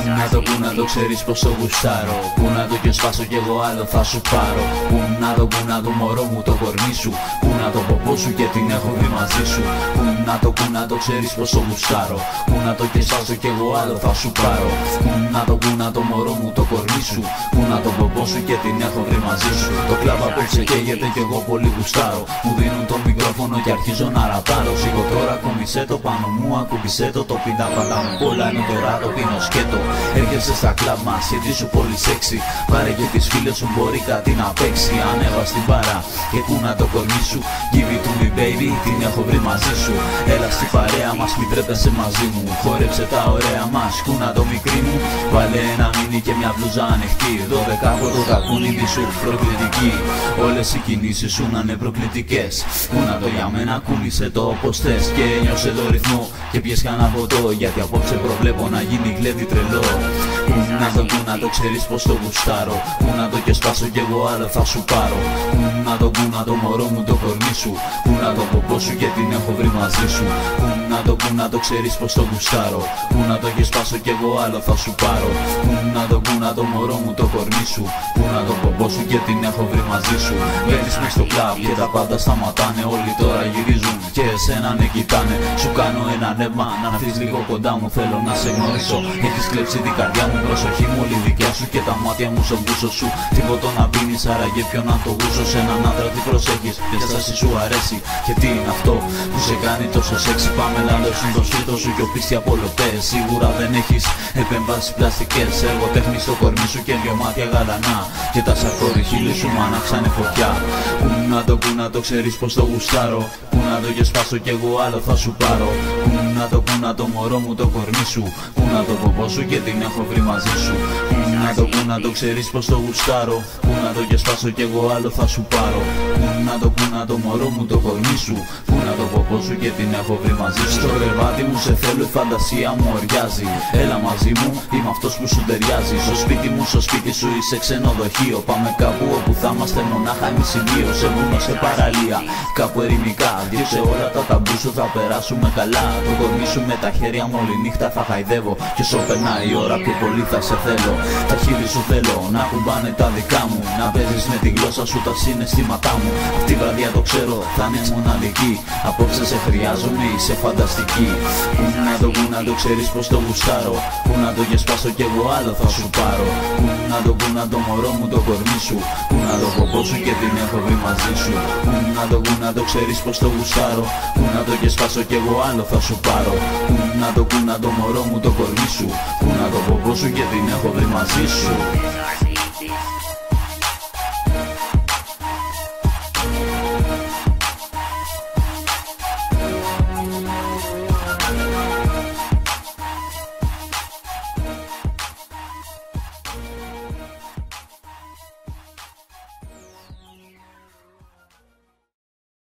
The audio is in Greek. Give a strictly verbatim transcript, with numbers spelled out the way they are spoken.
Να το που να το ξέρεις πως το γουστάρω. Πού να το και σπάσω κι εγώ άλλο θα σου πάρω. Πού να το που να το μωρό μου το κορμί σου. Πού να το ποπό σου και την έχω βρει μαζί σου. Πού να το που να το ξέρεις πως το γουστάρω. Πού να το και σπάσω κι εγώ άλλο θα σου πάρω. Πού να το που να το μωρό μου το κορμί σου. Πού να το ποπό σου και την έχω βρει μαζί σου. Το κλαμπ απόψε καίγεται κι εγώ πολύ γουστάρω. Μου δίνουν το μικρόφωνο και αρχίζω να ραπάρω. Σήκω τώρα κομισέ το πάνω μου, ακουμπισέ το. Το πίτα πάντα μου πολλά είναι τώρα το πίνω σκέτο. Έρχεσαι στα κλαμπ μας γιατί σου πολύ σεξι. Πάρε και τις φίλες σου μπορεί κάτι να παίξει. Ανέβα στην παρά και κούνα το κορμί σου. Give it to me baby, την έχω βρει μαζί σου. Έλα στην παρέα μας, μη τρέπεσαι μαζί μου. Χόρεψε τα ωραία μας, κούνα το μικρή μου. Βάλε ένα μίνι και μια μπλούζα ανοιχτή. Δώδεκα από το τακούνι μη σου προκλητική. Όλες οι κινήσεις σου να είναι προκλητικές. Κούνα το για μένα, κούνησε το όπως θες. Και νιώσε το ρυθμό και πιες κανένα ποτό. Γιατί απόψε προβλέπω να γίνει γλέντι τρελό. Πού να το, πού να το ξέρεις πως το γουστάρω. Πού να το και σπάσω κι εγώ άλλο θα σου πάρω. Πού να το, πού να το μωρό μου το κορμί σου. Πού να το ποπό σου και την έχω βρει μαζί σου. Πού να το, πού να το ξέρεις πως το γουστάρω. Πού να το και σπάσω κι εγώ άλλο θα σου πάρω. Πού να το, πού να το μωρό μου το κορμί σου. Πού να το ποπό σου και την έχω βρει μαζί σου. Μπαίνεις μες στο κλαμπ και τα πάντα σταματάνε. Όλοι τώρα γυρίζουν και εσένα ναι κοιτάνε. Σου κάνω ένα νεύμα να έρθεις λίγο κοντά μου. Θέλω να σε γνωρίσω. Έχεις κλέψει την καρδιά μου, προσοχή μου όλη δικιά σου. Και τα μάτια μου στον γούσο σου. Τίποτα να πίνεις άραγε ποιον να το γούσω. Σε έναν άντρα τι προσέχεις, ποια στάση σου αρέσει. Και τι είναι αυτό που σε κάνει τόσο σεξι. Πάμε να λέψουν το σπίτι σου και οπίστη από λεπτές. Σίγουρα δεν έχεις επεμβάσεις πλαστικές. Εργοτέχνη στο κορμί σου και δυο μάτια γαλανά. Και τα σαρκόρι χείλη σου μ' άναξανε φωτιά. Πού να το, πού να το ξέρεις πως το γουστάρω. Πού να το και σπάσω κι εγώ άλλο θα σου πάρω. Πού να το, πού να το μωρό μου το κορμί σου. Πού να το ποπό σου και την έχω βρει μαζί σου. Πού να το, πού να το ξέρεις πως το γουστάρω. Πού να το και σπάσω κι εγώ άλλο θα σου πάρω. Πού να το, πού να το μωρό μου το κορμί σου. Πού να το ποπό σου και την έχω βρει μαζί σου. Στο κρεβάτι μου σε θέλω, η φαντασία μου οριάζει. Έλα μαζί μου, είμαι αυτός που σου ταιριάζει. Στο σπίτι μου, στο σπίτι σου είσαι ξενοδοχείο. Πάμε κάπου όπου θα είμαστε μονάχα εμείς οι δύο. Σε βουνό, σε παραλία, κάπου ερημικά. Διώξε όλα τα ταμπού σου, θα περάσουμε καλά. Το κορμί σου με τα χέρια μου όλη νύχτα θα χαϊδεύω. Και όσο περνάει η ώρα πιο πολύ θα σε θέλω. Τα χείλη σου θέλω να κουμπάνε τα δικά μου. Να παίζεις με τη γλώσσα σου τα συναισθήματά μου. Αυτή η βραδιά το ξέρω θα είναι μοναδική. Απόψε σε χρειάζομαι, είσαι φανταστική. Πού να το, πού να το ξέρεις πως το γουστάρω. Πού να το και σπάσω κι εγώ άλλο θα σου πάρω. Πού να το, πού να το μωρό μου το κορμί σου. Πού να το ποπό σου και την έχω βρει μαζί σου. Πού να το, πού να το ξέρεις πως το γουστάρω. Πού να το και σπάσω κι εγώ άλλο θα σου πάρω. Πού να το, πού να το μωρό μου το κορμί σου. Πού να το ποπό σου και την έχω βρει μαζί σου.